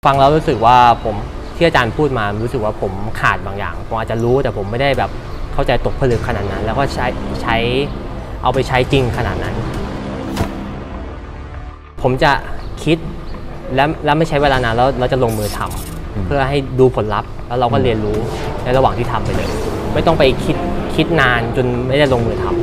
ฟังแล้วรู้สึกว่าผมที่อาจารย์พูดมารู้สึกว่าผมขาดบางอย่างผมอาจจะรู้แต่ผมไม่ได้แบบเข้าใจตกผลึกขนาดนั้นแล้วก็ใช้เอาไปใช้จริงขนาดนั้นผมจะคิดแล้วไม่ใช้เวลานานแล้วเราจะลงมือทำเพื่อให้ดูผลลัพธ์แล้วเราก็เรียนรู้ในระหว่างที่ทำไปเลยไม่ต้องไปคิดนานจนไม่ได้ลงมือทำ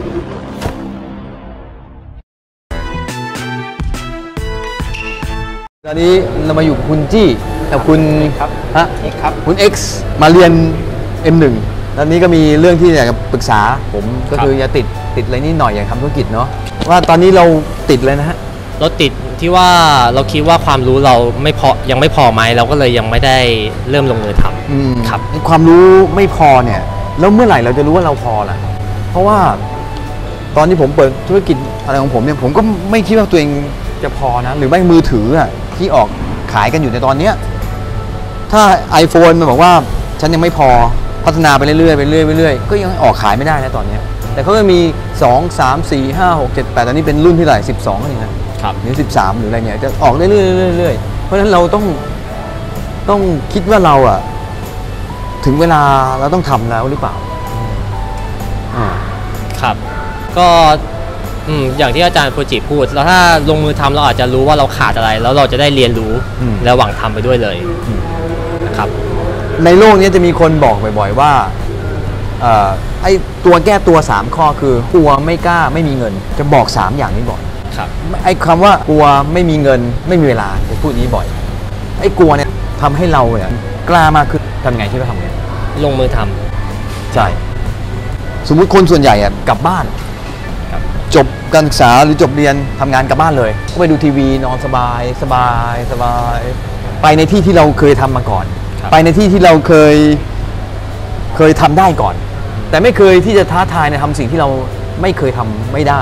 ตอนนี้เรามาอยู่กับคุณจี้กับคุณครับคุณ X มาเรียน M1 ตอนนี้ก็มีเรื่องที่อยากจะปรึกษาผมก็คือจะติดอะไรนิดหน่อยอย่างทำธุรกิจเนาะว่าตอนนี้เราติดเลยนะฮะเราติดที่ว่าเราคิดว่าความรู้เราไม่พอยังไม่พอไหมเราก็เลยยังไม่ได้เริ่มลงมือทำครับความรู้ไม่พอเนี่ยแล้วเมื่อไหร่เราจะรู้ว่าเราพอล่ะเพราะว่าตอนที่ผมเปิดธุรกิจอะไรของผมเนี่ยผมก็ไม่คิดว่าตัวเองจะพอนะหรือไม่มือถืออ่ะที่ออกขายกันอยู่ในตอนนี้ถ้า iPhone มันบอกว่าฉันยังไม่พอพัฒนาไปเรื่อยๆก็ยังออกขายไม่ได้นะตอนนี้แต่เขาก็มี2 3 4 5 6 7 8ตอนนี้เป็นรุ่นที่ไหน12นี่นะครับหรือ13หรืออะไรเนี่ยจะออกเรื่อยๆเพราะฉะนั้นเราต้องคิดว่าเราอ่ะถึงเวลาเราต้องทำแล้วหรือเปล่าครับก็อย่างที่อาจารย์โฟจิพูดแล้วถ้าลงมือทำเราอาจจะรู้ว่าเราขาดอะไรแล้วเราจะได้เรียนรู้ระหว่างทำไปด้วยเลยนะครับในโลกนี้จะมีคนบอกบ่อยๆว่าไอ้ตัวแก้ตัว3ข้อคือกลัวไม่กล้าไม่มีเงินจะบอก3อย่างนี้บ่อยครับไอ้คำว่ากลัวไม่มีเงินไม่มีเวลาจะพูดนี้บ่อยไอ้กลัวเนี่ยทำให้เราเนี่ยกล้ามากขึ้นทำไงที่เราทำไงลงมือทำใช่สมมุติคนส่วนใหญ่กลับบ้านจบการศึกษาหรือจบเรียนทำงานกลับบ้านเลยก็ไปดูทีวีนอนสบายไปในที่ที่เราเคยทำมาก่อนไปในที่ที่เราเคยทำได้ก่อนแต่ไม่เคยที่จะท้าทายในทำสิ่งที่เราไม่เคยทำไม่ได้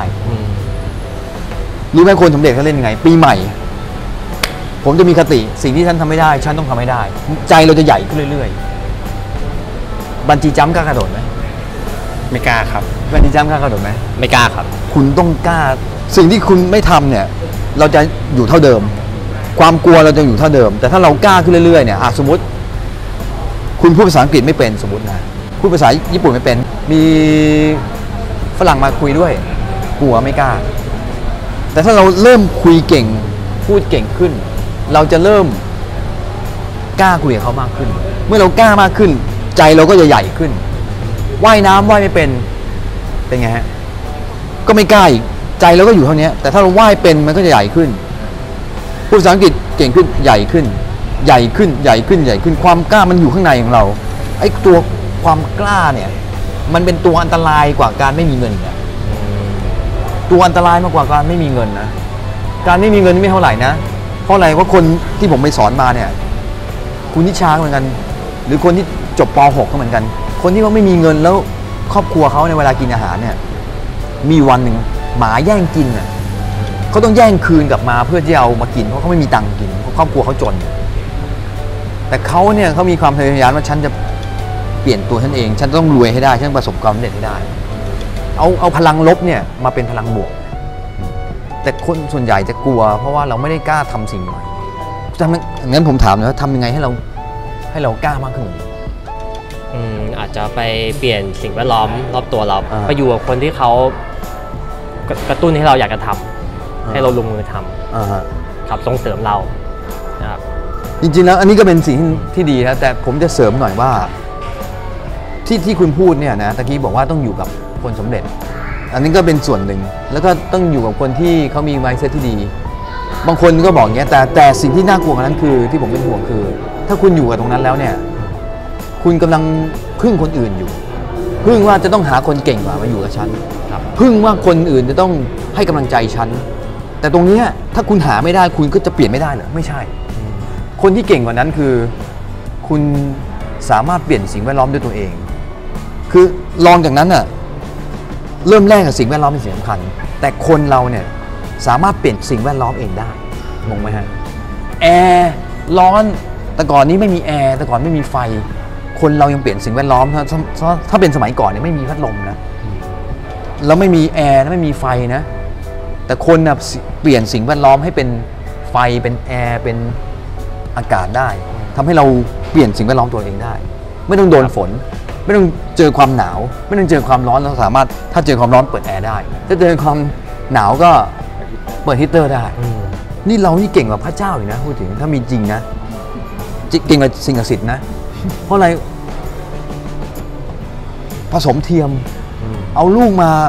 รู้ไหมคนสำเร็จเขาเล่นยังไงปีใหม่ผมจะมีคติสิ่งที่ฉันทำไม่ได้ฉันต้องทำให้ได้ใจเราจะใหญ่ขึ้นเรื่อยๆบันจีจัมป์กล้ากระโดดไหมไม่กล้าครับบันจีจัมป์กล้ากระโดดไหมไม่กล้าครับคุณต้องกล้าสิ่งที่คุณไม่ทำเนี่ยเราจะอยู่เท่าเดิมความกลัวเราจะอยู่เท่าเดิมแต่ถ้าเรากล้าขึ้นเรื่อยๆเนี่ยสมมติคุณพูดภาษาอังกฤษไม่เป็นสมมตินะพูดภาษาญี่ปุ่นไม่เป็นมีฝรั่งมาคุยด้วยกลัวไม่กล้าแต่ถ้าเราเริ่มคุยเก่งพูดเก่งขึ้นเราจะเริ่มกล้าคุยกับเขามากขึ้นเมื่อเรากล้ามากขึ้นใจเราก็จะใหญ่ขึ้นว่ายน้ำว่ายไม่เป็นไงฮะก็ไม่กล้าอีกใจเราก็อยู่เท่านี้แต่ถ้าเราว่ายเป็นมันก็จะใหญ่ขึ้นพูดภาษาอังกฤษเก่งขึ้นใหญ่ขึ้นความกล้ามันอยู่ข้างในของเราไอ้ตัวความกล้าเนี่ยมันเป็นตัวอันตรายกว่าการไม่มีเงินเนี่ยตัวอันตรายมากกว่าการไม่มีเงินนะการไม่มีเงินไม่เท่าไหร่นะเพราะอะไรเพราะคนที่ผมไปสอนมาเนี่ยคุณนิชาเหมือนกันหรือคนที่จบป .6 ก็เหมือนกันคนที่เขาไม่มีเงินแล้วครอบครัวเขาในเวลากินอาหารเนี่ยมีวันหนึ่งหมาแย่งกินอ่ะเขาต้องแย่งคืนกลับมาเพื่อที่เอามากินเพราะเขาไม่มีตังค์กินเพราะครอบครัวเขาจนแต่เขาเนี่ยเขามีความพยายามว่าฉันจะเปลี่ยนตัวฉันเองฉันต้องรวยให้ได้ฉันประสบความสำเร็จให้ได้เอาพลังลบเนี่ยมาเป็นพลังบวกแต่คนส่วนใหญ่จะกลัวเพราะว่าเราไม่ได้กล้าทำสิ่งใหม่งั้นผมถามหน่อยว่าทำยังไงให้เรากล้ามากขึ้นอาจจะไปเปลี่ยนสิ่งแวดล้อมรอบตัวเราไปอยู่กับคนที่เขากระตุ้นให้เราอยากจะทำให้เราลงมือทำครับส่งเสริมเรานะครับจริงๆแล้วอันนี้ก็เป็นสิ่งที่ดีนะแต่ผมจะเสริมหน่อยว่าที่คุณพูดเนี่ยนะตะกี้บอกว่าต้องอยู่กับคนสำเร็จอันนี้ก็เป็นส่วนหนึ่งแล้วก็ต้องอยู่กับคนที่เขามี mindset ที่ดีบางคนก็บอกอย่างเงี้ยแต่สิ่งที่น่ากลัวกว่านั้นคือที่ผมเป็นห่วงคือถ้าคุณอยู่กับตรงนั้นแล้วเนี่ยคุณกำลังพึ่งคนอื่นอยู่พึ่งว่าจะต้องหาคนเก่งกว่ามาอยู่กับฉันพึ่งว่าคนอื่นจะต้องให้กำลังใจฉันแต่ตรงนี้ถ้าคุณหาไม่ได้คุณก็จะเปลี่ยนไม่ได้เหรอไม่ใช่คนที่เก่งกว่านั้นคือคุณสามารถเปลี่ยนสิ่งแวดล้อมด้วยตัวเองคือลองจากนั้นน่ะเริ่มแรกกับสิ่งแวดล้อมเป็นสิ่งสำคัญแต่คนเราเนี่ยสามารถเปลี่ยนสิ่งแวดล้อมเองได้งงไหมฮะแอร์ร้อนแต่ก่อนนี้ไม่มีแอร์แต่ก่อนไม่มีไฟคนเรายังเปลี่ยนสิ่งแวดล้อมถ้าเป็นสมัยก่อนเนี่ยไม่มีพัดลมนะแล้วไม่มีแอร์ไม่มีไฟนะแต่คนน่ะเปลี่ยนสิ่งแวดล้อมให้เป็นไฟเป็นแอร์เป็นอากาศได้ทำให้เราเปลี่ยนสิ่งแวดล้อมตัวเองได้ ไม่ต้องโดนฝน ไม่ต้องเจอความหนาว ไม่ต้องเจอความร้อนเราสามารถถ้าเจอความร้อนเปิดแอร์ได้ถ้าเจอความหนาวก็เปิดฮีตเตอร์ได้นี่เรานี่เก่งกว่าพระเจ้าอยู่นะพูดถึงถ้ามีจริงนะเก่งกว่าสิ่งศักดิ์สิทธิ์นะเพราะอะไรผสมเทียมเอาลูกมา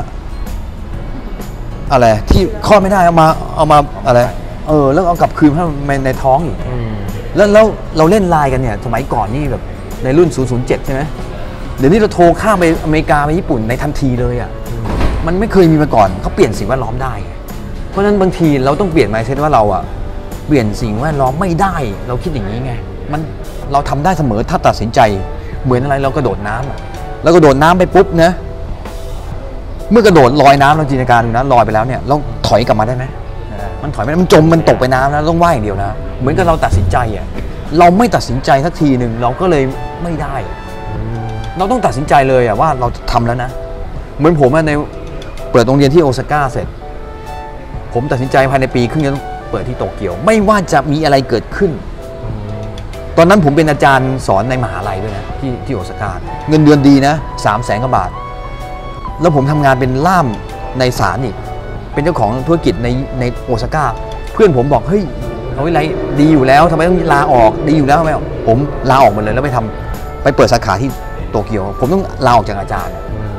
อะไรที่คลอดไม่ได้เอามาอะไรแล้วเอากลับคืนให้ในท้องอีกแล้วเราเล่นไลน์กันเนี่ยสมัยก่อนนี่แบบในรุ่น 007 ใช่ไหมเดี๋ยวนี้เราโทรข้ามไปอเมริกาไปญี่ปุ่นในทันทีเลยอ่ะมันไม่เคยมีมาก่อนเขาเปลี่ยนสิ่งแวดล้อมได้เพราะฉะนั้นบางทีเราต้องเปลี่ยน mindset ว่าเราอ่ะเปลี่ยนสิ่งแวดล้อมไม่ได้เราคิดอย่างนี้ไงเราทำได้เสมอถ้าตัดสินใจเหมือนอะไรเรากระโดดน้ำแล้วกระโดดน้ำไปปุ๊บนะเมื่อกระโดดลอยน้ำเราจินตนาการดูนะลอยไปแล้วเนี่ยเราถอยกลับมาได้ไหมมันถอยไม่ได้มันจมมันตกไปน้ำนะต้องว่ายอย่างเดียวนะเหมือนกับเราตัดสินใจอ่ะเราไม่ตัดสินใจสักทีหนึ่งเราก็เลยไม่ได้เราต้องตัดสินใจเลยอ่ะว่าเราทำแล้วนะเหมือนผมในเปิดโรงเรียนที่โอซาก้าเสร็จผมตัดสินใจภายในปีครึ่งจะต้องเปิดที่โตเกียวไม่ว่าจะมีอะไรเกิดขึ้นตอนนั้นผมเป็นอาจารย์สอนในมหาลัยด้วยนะที่โอซาก้าเงินเดือนดีนะ300,000 กว่าบาทแล้วผมทำงานเป็นล่ามในศาลอีกเป็นเจ้าของธุรกิจในโอซาก้าเพื่อนผมบอกเฮ้ยเอาอะไรดีอยู่แล้วทำไมต้องลาออกดีอยู่แล้วทำไมผมลาออกหมดเลยแล้วไปเปิดสาขาที่โตเกียวผมต้องลาออกจากอาจารย์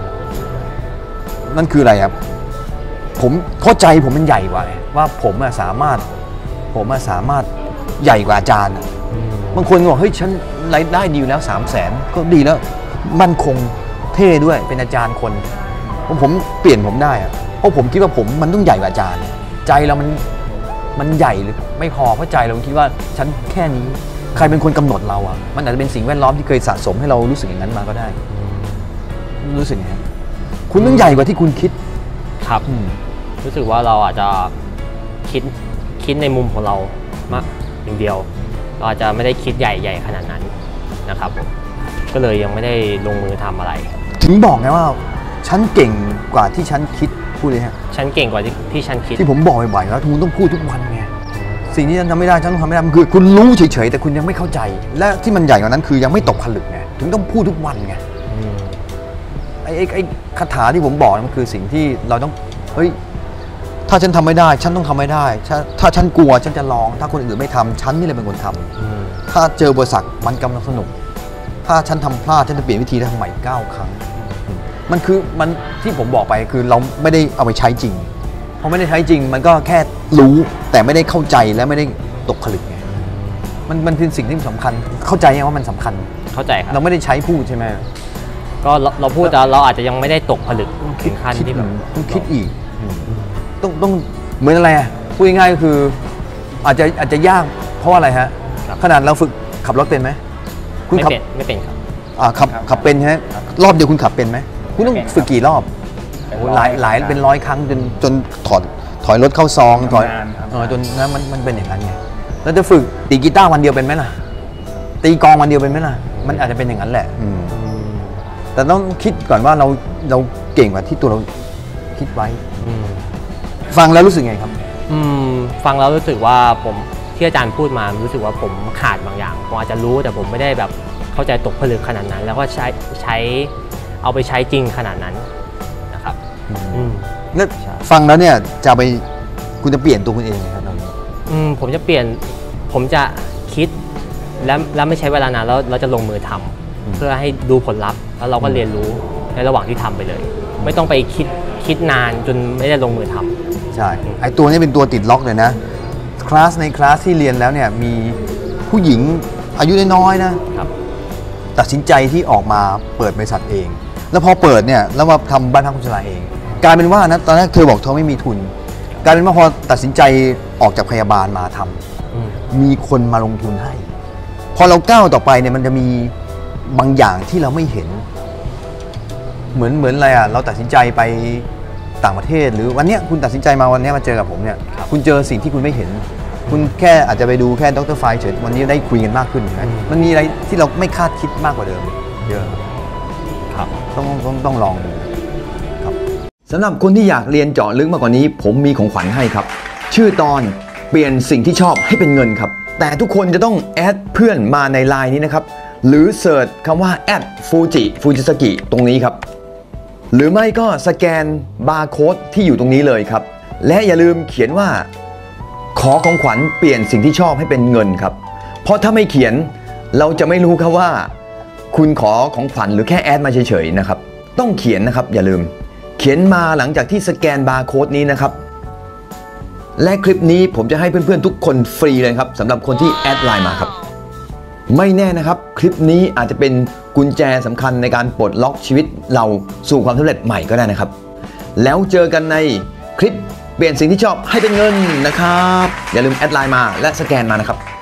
นั่นคืออะไรครับผมเข้าใจผมมันใหญ่กว่าว่าผมสามารถใหญ่กว่าอาจารย์บางคนบอกเฮ้ยฉันรายได้ดีอยู่แล้ว300,000ก็ดีแล้วมั่นคงเท่ด้วยเป็นอาจารย์คนผมเปลี่ยนผมได้เพราะผมคิดว่ามันต้องใหญ่กว่าอาจารย์ใจเรามันใหญ่หรือไม่พอเพราะใจเราคิดว่าฉันแค่นี้ใครเป็นคนกำหนดเรามันอาจจะเป็นสิ่งแวดล้อมที่เคยสะสมให้เรารู้สึกอย่างนั้นมาก็ได้รู้สึกไงคุณต้องใหญ่กว่าที่คุณคิดครับรู้สึกว่าเราอาจจะคิดในมุมของเรามากอย่างเดียวเราอาจจะไม่ได้คิดใหญ่ขนาดนั้นนะครับก็เลยยังไม่ได้ลงมือทำอะไรถึงบอกไงว่าฉันเก่งกว่าที่ฉันคิดพูดเลยฮะฉันเก่งกว่าที่ฉันคิดที่ผมบอกบ่อยๆแล้วคุณต้องพูดทุกวันไงสิ่งที่ฉันทำไม่ได้ฉันต้องทำไม่ได้มันคือคุณรู้เฉยๆแต่คุณยังไม่เข้าใจและที่มันใหญ่กว่านั้นคือยังไม่ตกผลึกไงถึงต้องพูดทุกวันไงไอ้คาถาที่ผมบอกมันคือสิ่งที่เราต้องเฮ้ยถ้าฉันทำไม่ได้ฉันต้องทำไม่ได้ถ้าฉันกลัวฉันจะลองถ้าคนอื่นไม่ทำฉันนี่แหละเป็นคนทำถ้าเจออุปสรรคมันกำลังสนุกถ้าฉันทำพลาดฉันจะเปลี่ยนวิธีทำใหม่9 ครั้งมันคือมันที่ผมบอกไปคือเราไม่ได้เอาไปใช้จริงพอไม่ได้ใช้จริงมันก็แค่รู้แต่ไม่ได้เข้าใจและไม่ได้ตกผลึกไงมันเป็นสิ่งที่สำคัญเข้าใจว่ามันสำคัญเข้าใจครับเราไม่ได้ใช้พูดใช่ไหมก็เราพูดแต่เราอาจจะยังไม่ได้ตกผลึกถึงขั้นที่แบบต้องคิดอีกต้องเหมือนอะไรพูดง่ายๆก็คืออาจจะยากเพราะอะไรฮะขนาดเราฝึกขับรถเป็นไหมคุณขับไม่เป็นครับขับเป็นใช่ไหมรอบเดียวคุณขับเป็นไหมคุณต้องฝึกกี่รอบหลายเป็น100 ครั้งจนถอยรถเข้าซองถอยจนนั้นมันเป็นอย่างนั้นไงแล้วจะฝึกตีกีตาร์วันเดียวเป็นไหมล่ะตีกลองวันเดียวเป็นไหมล่ะมันอาจจะเป็นอย่างนั้นแหละแต่ต้องคิดก่อนว่าเราเก่งกว่าที่ตัวเราคิดไว้ฟังแล้วรู้สึกไงครับฟังแล้วรู้สึกว่าผมที่อาจารย์พูดมารู้สึกว่าผมขาดบางอย่างผมอาจจะรู้แต่ผมไม่ได้แบบเข้าใจตกผลึกขนาดนั้นแล้วก็ใช้เอาไปใช้จริงขนาดนั้นนะครับแล้วฟังแล้วเนี่ยคุณจะเปลี่ยนตัวคุณเองไหมครับตอนนี้ผมจะเปลี่ยนผมจะคิดแล้วไม่ใช้เวลานานแล้วเราจะลงมือทำเพื่อให้ดูผลลัพธ์แล้วเราก็เรียนรู้ในระหว่างที่ทำไปเลยไม่ต้องไปคิดนานจนไม่ได้ลงมือทำใช่ไอตัวนี้เป็นตัวติดล็อกเลยนะในคลาสที่เรียนแล้วเนี่ยมีผู้หญิงอายุน้อยๆนะครับตัดสินใจที่ออกมาเปิดบริษัทเองแล้วพอเปิดเนี่ยแล้วมาทำบ้านพักคนชราเองกลายเป็นว่านะตอนแรกเธอบอกเธอไม่มีทุนกลายเป็นว่าพอตัดสินใจออกจากพยาบาลมาทำมีคนมาลงทุนให้พอเราก้าวต่อไปเนี่ยมันจะมีบางอย่างที่เราไม่เห็นเหมือนอะไรเราตัดสินใจไปต่างประเทศหรือวันนี้คุณตัดสินใจมาวันนี้มาเจอกับผมเนี่ยคุณเจอสิ่งที่คุณไม่เห็นคุณแค่อาจจะไปดูแค่ดร.ไฟเฉยวันนี้ได้คุยกันมากขึ้นมันมีอะไรที่เราไม่คาดคิดมากกว่าเดิมเยอะครับต้องลองดูครับสำหรับคนที่อยากเรียนเจาะลึกมากกว่านี้ผมมีของขวัญให้ครับชื่อตอนเปลี่ยนสิ่งที่ชอบให้เป็นเงินครับแต่ทุกคนจะต้องแอดเพื่อนมาใน LINE นี้นะครับหรือเสิร์ชคำว่าแอดฟูจิสกิตรงนี้ครับหรือไม่ก็สแกนบาร์โค้ดที่อยู่ตรงนี้เลยครับและอย่าลืมเขียนว่าขอของขวัญเปลี่ยนสิ่งที่ชอบให้เป็นเงินครับเพราะถ้าไม่เขียนเราจะไม่รู้ครับว่าคุณขอของขวัญหรือแค่แอดมาเฉยๆนะครับต้องเขียนนะครับอย่าลืมเขียนมาหลังจากที่สแกนบาร์โค้ดนี้นะครับและคลิปนี้ผมจะให้เพื่อนๆทุกคนฟรีเลยครับสำหรับคนที่แอดไลน์มาครับไม่แน่นะครับคลิปนี้อาจจะเป็นกุญแจสำคัญในการปลดล็อกชีวิตเราสู่ความสำเร็จใหม่ก็ได้นะครับแล้วเจอกันในคลิปเปลี่ยนสิ่งที่ชอบให้เป็นเงินนะครับอย่าลืมแอดไลน์มาและสแกนมานะครับ